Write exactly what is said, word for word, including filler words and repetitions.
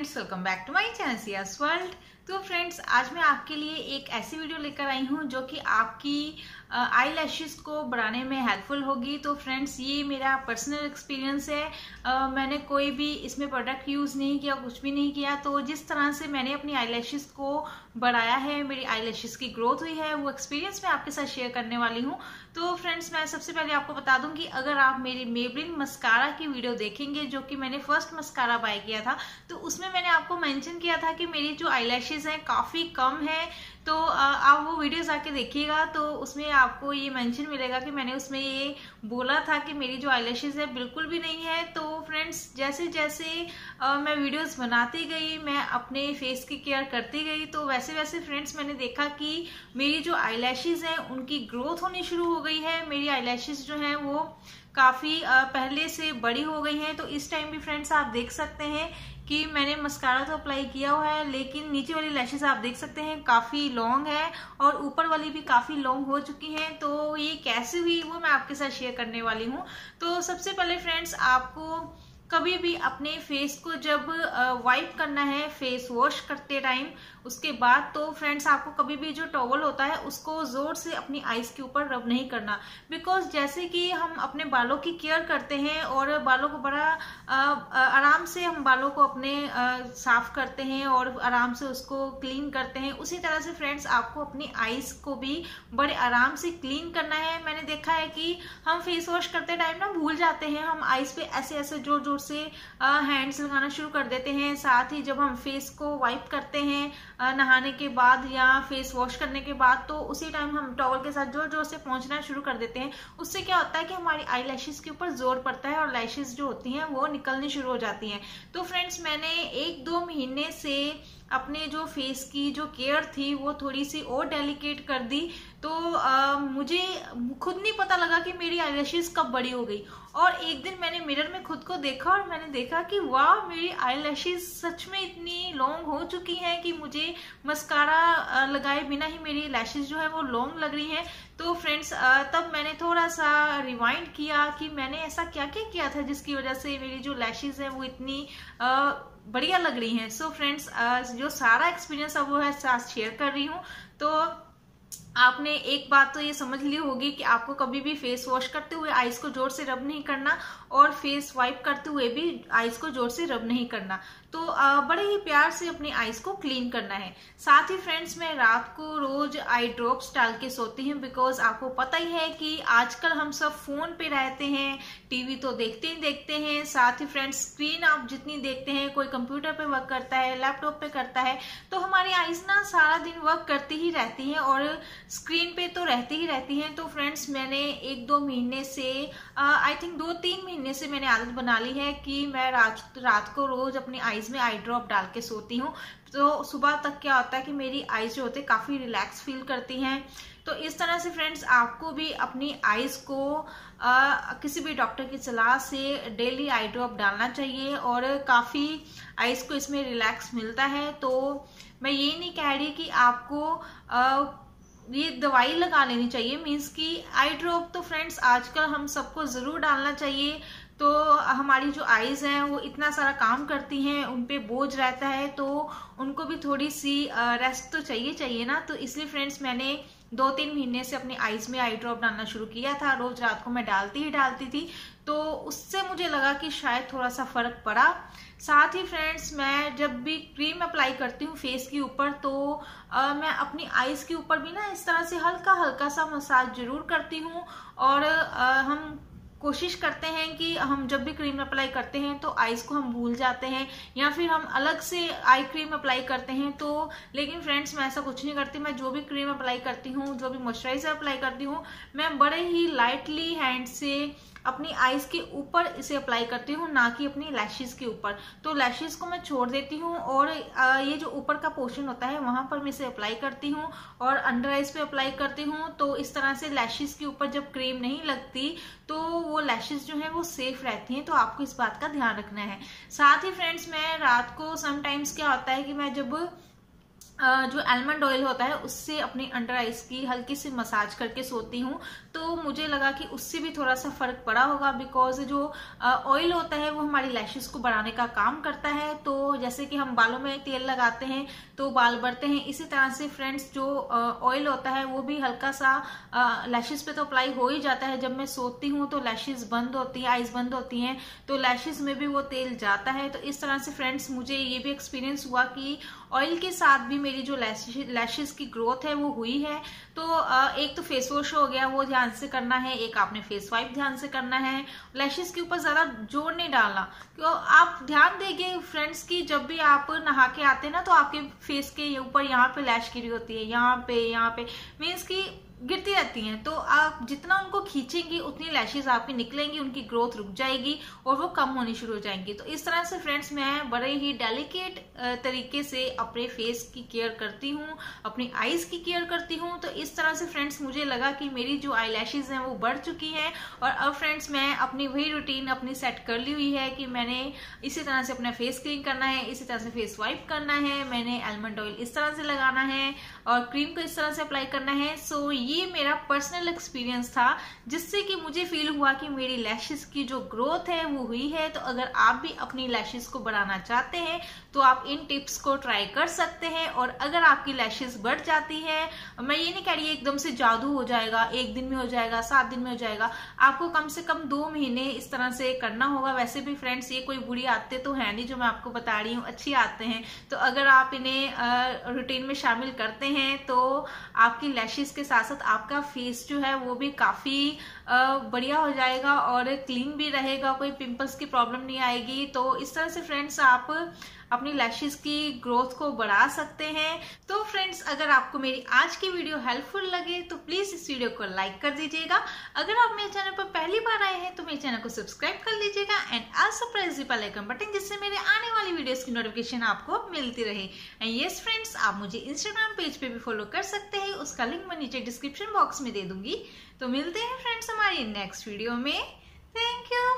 Friends, welcome back to my channel सियास world. तो friends, आज मैं आपके लिए एक ऐसी वीडियो लेकर आई हूँ जो कि आपकी आई लैशेस को बढ़ाने में हेल्पफुल होगी। तो फ्रेंड्स, ये मेरा पर्सनल एक्सपीरियंस है। uh, मैंने कोई भी इसमें प्रोडक्ट यूज़ नहीं किया, कुछ भी नहीं किया। तो जिस तरह से मैंने अपनी आई लैशेस को बढ़ाया है, मेरी आई लैशेस की ग्रोथ हुई है, वो एक्सपीरियंस मैं आपके साथ शेयर करने वाली हूँ। तो फ्रेंड्स, मैं सबसे पहले आपको बता दूं कि अगर आप मेरी मेबलिन मस्कारा की वीडियो देखेंगे, जो कि मैंने फर्स्ट मस्कारा बाय किया था, तो उसमें मैंने आपको मेंशन किया था कि मेरी जो आई लैशेस हैं काफ़ी कम है। तो आप वो वीडियोस आके देखिएगा, तो उसमें आपको ये मेंशन मिलेगा कि मैंने उसमें ये बोला था कि मेरी जो आई लैशेस है बिल्कुल भी नहीं है। तो फ्रेंड्स, जैसे जैसे आ, मैं वीडियोस बनाती गई, मैं अपने फेस की केयर करती गई, तो वैसे वैसे फ्रेंड्स मैंने देखा कि मेरी जो आई लैशेस हैं उनकी ग्रोथ होनी शुरू हो गई है। मेरी आई लैशेस जो हैं वो काफ़ी पहले से बड़ी हो गई हैं। तो इस टाइम भी फ्रेंड्स आप देख सकते हैं कि मैंने मस्कारा तो अप्लाई किया हुआ है, लेकिन नीचे वाली लैशेस आप देख सकते हैं काफ़ी लॉन्ग है और ऊपर वाली भी काफ़ी लॉन्ग हो चुकी हैं। तो ये कैसे हुई वो मैं आपके साथ शेयर करने वाली हूँ। तो सबसे पहले फ्रेंड्स, आपको कभी भी अपने फेस को जब वाइप करना है फेस वॉश करते टाइम, उसके बाद तो फ्रेंड्स आपको कभी भी जो टॉवल होता है उसको जोर से अपनी आईज के ऊपर रब नहीं करना। बिकॉज जैसे कि हम अपने बालों की केयर करते हैं और बालों को बड़ा आ, आराम से हम बालों को अपने आ, साफ करते हैं और आराम से उसको क्लीन करते हैं, उसी तरह से फ्रेंड्स आपको अपनी आईज को भी बड़े आराम से क्लीन करना है। मैंने देखा है कि हम फेस वॉश करते टाइम ना भूल जाते हैं, हम आईज पे ऐसे ऐसे जोर जोर से हैंड्स लगाना शुरू कर देते हैं। साथ ही जब हम फेस को वाइप करते हैं नहाने के बाद या फेस वॉश करने के बाद, तो उसी टाइम हम टॉवल के साथ जोर जोर से पोंछना शुरू कर देते हैं। उससे क्या होता है कि हमारी आई लैशेस के ऊपर जोर पड़ता है और लैशेस जो होती हैं वो निकलनी शुरू हो जाती हैं। तो फ्रेंड्स, मैंने एक दो महीने से अपने जो फेस की जो केयर थी वो थोड़ी सी और डेलिकेट कर दी। तो आ, मुझे खुद नहीं पता लगा कि मेरी आई लैशेस कब बड़ी हो गई। और एक दिन मैंने मिरर में खुद को देखा और मैंने देखा कि वाह, मेरी आई लैशेस सच में इतनी लॉन्ग हो चुकी हैं कि मुझे मस्कारा लगाए बिना ही मेरी लैशेस जो है वो लॉन्ग लग रही हैं। तो फ्रेंड्स, तब मैंने थोड़ा सा रिवाइंड किया कि मैंने ऐसा क्या क्या किया था जिसकी वजह से मेरी जो लैशेस है वो इतनी आ, बढ़िया लग रही हैं। सो फ्रेंड्स, जो सारा एक्सपीरियंस अब वो है साथ शेयर कर रही हूँ। तो आपने एक बात तो ये समझ ली होगी कि आपको कभी भी फेस वॉश करते हुए आईज को जोर से रब नहीं करना और फेस वाइप करते हुए भी आईज को जोर से रब नहीं करना। तो बड़े ही प्यार से अपनी आईज को क्लीन करना है। साथ ही फ्रेंड्स, मैं रात को रोज आई ड्रॉप्स डाल के सोती हूँ। बिकॉज आपको पता ही है कि आजकल हम सब फोन पे रहते हैं, टीवी तो देखते ही देखते हैं। साथ ही फ्रेंड्स, स्क्रीन आप जितनी देखते हैं, कोई कंप्यूटर पे वर्क करता है, लैपटॉप पे करता है, तो हमारी आईज ना सारा दिन वर्क करती ही रहती हैं और स्क्रीन पे तो रहती ही रहती हैं। तो फ्रेंड्स, मैंने एक दो महीने से आई थिंक दो तीन महीने से मैंने आदत बना ली है कि मैं रात रात को रोज अपनी आईज में आई ड्रॉप डाल के सोती हूँ। तो सुबह तक क्या होता है कि मेरी आईज जो होते हैं काफी रिलैक्स फील करती हैं। तो इस तरह से फ्रेंड्स, आपको भी अपनी आईज को आ, किसी भी डॉक्टर की सलाह से डेली आई ड्रॉप डालना चाहिए और काफी आईज को इसमें रिलैक्स मिलता है। तो मैं ये नहीं कह रही कि आपको आ, ये दवाई लगा लेनी चाहिए, मीन्स कि आई ड्रॉप तो फ्रेंड्स आजकल हम सबको जरूर डालना चाहिए। तो हमारी जो आईज हैं वो इतना सारा काम करती हैं, उन पे बोझ रहता है, तो उनको भी थोड़ी सी रेस्ट तो चाहिए चाहिए ना। तो इसलिए फ्रेंड्स, मैंने दो तीन महीने से अपनी आईज में आई ड्रॉप डालना शुरू किया था। रोज रात को मैं डालती ही डालती थी, तो उससे मुझे लगा कि शायद थोड़ा सा फर्क पड़ा। साथ ही फ्रेंड्स, मैं जब भी क्रीम अप्लाई करती हूँ फेस के ऊपर, तो आ, मैं अपनी आईज के ऊपर भी ना इस तरह से हल्का हल्का सा मसाज जरूर करती हूँ। और आ, हम कोशिश करते हैं कि हम जब भी क्रीम अप्लाई करते हैं तो आईज को हम भूल जाते हैं या फिर हम अलग से आई क्रीम अप्लाई करते हैं। तो लेकिन फ्रेंड्स, मैं ऐसा कुछ नहीं करती। मैं जो भी क्रीम अप्लाई करती हूँ, जो भी मॉइस्चराइजर अप्लाई करती हूँ, मैं बड़े ही लाइटली हैंड से अपनी आईज के ऊपर इसे अप्लाई करती हूँ, ना कि अपनी लैशेस के ऊपर। तो लैशेस को मैं छोड़ देती हूँ और ये जो ऊपर का पोर्शन होता है वहां पर मैं इसे अप्लाई करती हूँ और अंडर आईज पे अप्लाई करती हूँ। तो इस तरह से लैशेस के ऊपर जब क्रीम नहीं लगती तो वो लैशेस जो है वो सेफ रहती हैं। तो आपको इस बात का ध्यान रखना है। साथ ही फ्रेंड्स, मैं रात को समटाइम्स क्या होता है कि मैं जब जो आलमंड ऑयल होता है उससे अपनी अंडर आइज की हल्की सी मसाज करके सोती हूँ, तो मुझे लगा कि उससे भी थोड़ा सा फर्क पड़ा होगा। बिकॉज जो ऑयल होता है वो हमारी लैशेस को बढ़ाने का काम करता है। तो जैसे कि हम बालों में तेल लगाते हैं तो बाल बढ़ते हैं, इसी तरह से फ्रेंड्स जो ऑयल होता है वो भी हल्का सा लैशेस पे तो अप्लाई हो ही जाता है। जब मैं सोती हूँ तो लैशेस बंद होती है, आईज बंद होती हैं, तो लैशेस में भी वो तेल जाता है। तो इस तरह से फ्रेंड्स मुझे ये भी एक्सपीरियंस हुआ कि ऑयल के साथ भी मेरी जो लैशेस की ग्रोथ है वो हुई है। तो एक तो फेस वॉश हो गया, वो ध्यान से करना है, एक आपने फेस वाइप ध्यान से करना है। लैशेस के ऊपर ज्यादा जोर नहीं डालना, क्यों आप ध्यान देंगे फ्रेंड्स की जब भी आप नहा के आते हैं ना तो आपके फेस के ऊपर यहाँ पे लैश गिरी होती है, यहाँ पे यहाँ पे मीन्स की गिरती रहती हैं। तो आप जितना उनको खींचेंगी उतनी लैशेस आपकी निकलेंगी, उनकी ग्रोथ रुक जाएगी और वो कम होनी शुरू हो जाएंगी। तो इस तरह से फ्रेंड्स मैं बड़े ही डेलिकेट तरीके से अपने फेस की केयर करती हूँ, अपनी आईज की केयर करती हूँ। तो इस तरह से फ्रेंड्स मुझे लगा कि मेरी जो आई लैशेज हैं वो बढ़ चुकी हैं। और अब फ्रेंड्स मैं अपनी वही रूटीन अपनी सेट कर ली हुई है कि मैंने इसी तरह से अपना फेस क्लीन करना है, इसी तरह से फेस वाइप करना है, मैंने आलमंड ऑयल इस तरह से लगाना है और क्रीम को इस तरह से अप्लाई करना है। सो ये मेरा पर्सनल एक्सपीरियंस था जिससे कि मुझे फील हुआ कि मेरी लैशेस की जो ग्रोथ है वो हुई है। तो अगर आप भी अपनी लैशेस को बढ़ाना चाहते हैं तो आप इन टिप्स को ट्राई कर सकते हैं। और अगर आपकी लैशेस बढ़ जाती है, मैं ये नहीं कह रही एकदम से जादू हो जाएगा, एक दिन में हो जाएगा, सात दिन में हो जाएगा, आपको कम से कम दो महीने इस तरह से करना होगा। वैसे भी फ्रेंड्स ये कोई बुरी आदतें तो है नहीं जो मैं आपको बता रही हूँ, अच्छी आदतें हैं। तो अगर आप इन्हें रूटीन में शामिल करते हैं तो आपकी लैशेस के साथ साथ आपका फेस जो है वो भी काफी बढ़िया हो जाएगा और क्लीन भी रहेगा, कोई पिंपल्स की प्रॉब्लम नहीं आएगी। तो इस तरह से फ्रेंड्स आप अपनी लैशेस की ग्रोथ को बढ़ा सकते हैं। तो फ्रेंड्स अगर आपको मेरी आज की वीडियो हेल्पफुल लगे तो प्लीज इस वीडियो को लाइक कर दीजिएगा। अगर आप मेरे चैनल पर पहली बार आए हैं तो मेरे चैनल को सब्सक्राइब कर लीजिएगा and also press the bell icon button, जिससे मेरे आने वाली वीडियोस की नोटिफिकेशन आपको मिलती रहे। एंड यस फ्रेंड्स, आप मुझे इंस्टाग्राम पेज पे भी फॉलो कर सकते हैं, उसका लिंक मैं नीचे डिस्क्रिप्शन बॉक्स में दे दूंगी। तो मिलते हैं फ्रेंड्स हमारी नेक्स्ट वीडियो में। Thank you.